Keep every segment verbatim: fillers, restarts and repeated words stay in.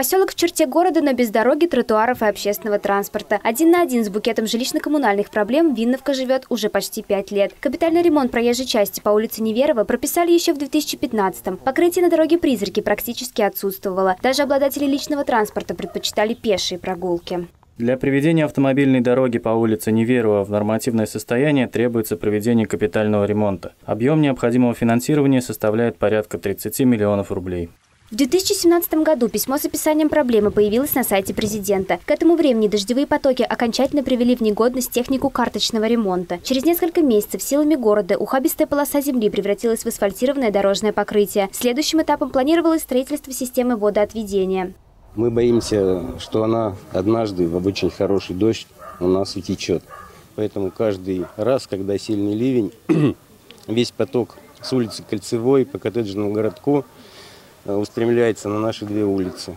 Поселок в черте города, но без дороги, тротуаров и общественного транспорта. Один на один с букетом жилищно-коммунальных проблем Винновка живет уже почти пять лет. Капитальный ремонт проезжей части по улице Неверова прописали еще в две тысячи пятнадцатом. Покрытие на дороге «Призраки» практически отсутствовало. Даже обладатели личного транспорта предпочитали пешие прогулки. Для приведения автомобильной дороги по улице Неверова в нормативное состояние требуется проведение капитального ремонта. Объем необходимого финансирования составляет порядка тридцати миллионов рублей. В две тысячи семнадцатом году письмо с описанием проблемы появилось на сайте президента. К этому времени дождевые потоки окончательно привели в негодность технику карточного ремонта. Через несколько месяцев силами города ухабистая полоса земли превратилась в асфальтированное дорожное покрытие. Следующим этапом планировалось строительство системы водоотведения. Мы боимся, что она однажды в очень хороший дождь у нас утечет. Поэтому каждый раз, когда сильный ливень, весь поток с улицы Кольцевой по коттеджному городку устремляется на наши две улицы,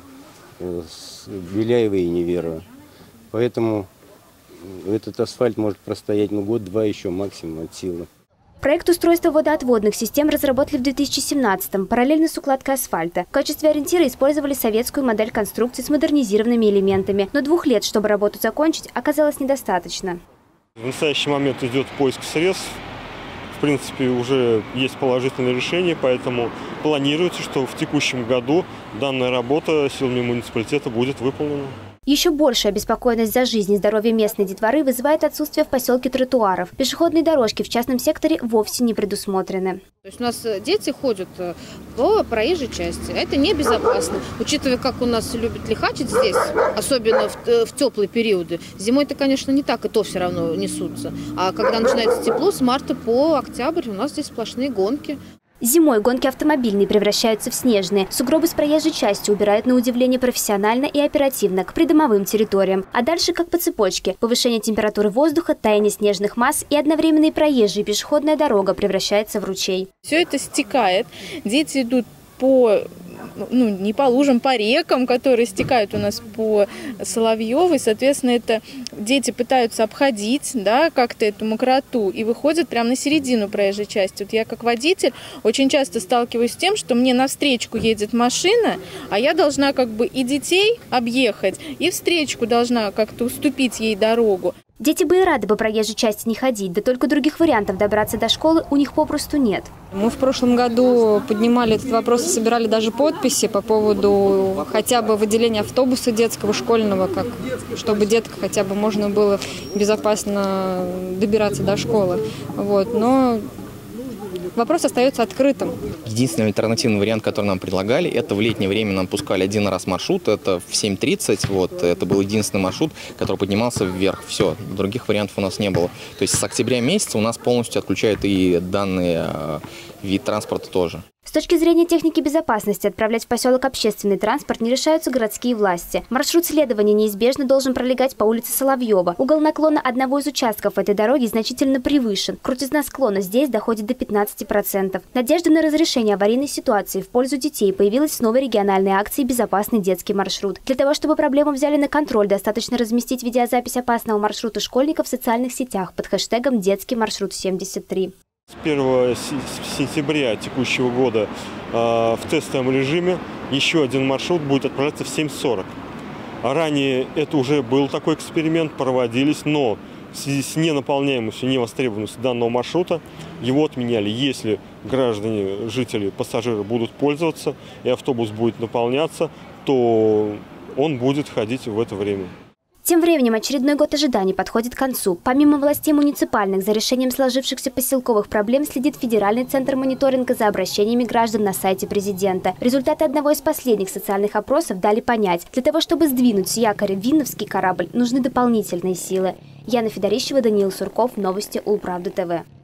Беляева и Неверова. Поэтому этот асфальт может простоять ну, год-два еще максимум от силы. Проект устройства водоотводных систем разработали в две тысячи семнадцатом, параллельно с укладкой асфальта. В качестве ориентира использовали советскую модель конструкции с модернизированными элементами. Но двух лет, чтобы работу закончить, оказалось недостаточно. В настоящий момент идет поиск средств. В принципе, уже есть положительное решение, поэтому планируется, что в текущем году данная работа силами муниципалитета будет выполнена. Еще большая обеспокоенность за жизнь и здоровье местной детворы вызывает отсутствие в поселке тротуаров. Пешеходные дорожки в частном секторе вовсе не предусмотрены. То есть у нас дети ходят по проезжей части. Это небезопасно. Учитывая, как у нас любят лихачить здесь, особенно в, в теплые периоды. Зимой-то, конечно, не так, и то все равно несутся. А когда начинается тепло, с марта по октябрь у нас здесь сплошные гонки. Зимой гонки автомобильные превращаются в снежные. Сугробы с проезжей части убирают на удивление профессионально и оперативно к придомовым территориям. А дальше как по цепочке. Повышение температуры воздуха, таяние снежных масс и одновременные проезжие и пешеходная дорога превращается в ручей. Все это стекает. Дети идут по... ну, не по лужам, по рекам, которые стекают у нас по Соловьевой. Соответственно, это дети пытаются обходить, да, как-то эту мокроту и выходят прямо на середину проезжей части. Вот я как водитель очень часто сталкиваюсь с тем, что мне навстречку едет машина, а я должна как бы и детей объехать, и встречку должна как-то уступить ей дорогу. Дети бы и рады по проезжей части не ходить, да только других вариантов добраться до школы у них попросту нет. Мы в прошлом году поднимали этот вопрос и собирали даже подписи по поводу хотя бы выделения автобуса детского, школьного, как, чтобы деткам хотя бы можно было безопасно добираться до школы. Вот. Но вопрос остается открытым. Единственный альтернативный вариант, который нам предлагали, это в летнее время нам пускали один раз маршрут, это в семь тридцать, вот, это был единственный маршрут, который поднимался вверх. Все, других вариантов у нас не было. То есть с октября месяца у нас полностью отключают и данный э, вид транспорта тоже. С точки зрения техники безопасности отправлять в поселок общественный транспорт не решаются городские власти. Маршрут следования неизбежно должен пролегать по улице Соловьева. Угол наклона одного из участков этой дороги значительно превышен. Крутизна склона здесь доходит до пятнадцати процентов. Надежда на разрешение аварийной ситуации в пользу детей появилась с новой региональной акцией «Безопасный детский маршрут». Для того, чтобы проблему взяли на контроль, достаточно разместить видеозапись опасного маршрута школьников в социальных сетях под хэштегом «Детский маршрут семьдесят три». С первого сентября текущего года э, в тестовом режиме еще один маршрут будет отправляться в семь сорок. Ранее это уже был такой эксперимент, проводились, но в связи с ненаполняемостью, невостребованностью данного маршрута его отменяли. Если граждане, жители, пассажиры будут пользоваться и автобус будет наполняться, то он будет ходить в это время. Тем временем очередной год ожиданий подходит к концу. Помимо властей муниципальных, за решением сложившихся поселковых проблем следит Федеральный центр мониторинга за обращениями граждан на сайте президента. Результаты одного из последних социальных опросов дали понять, для того, чтобы сдвинуть с якоря Винновский корабль, нужны дополнительные силы. Яна Федорищева, Даниил Сурков, новости Улправда ТВ.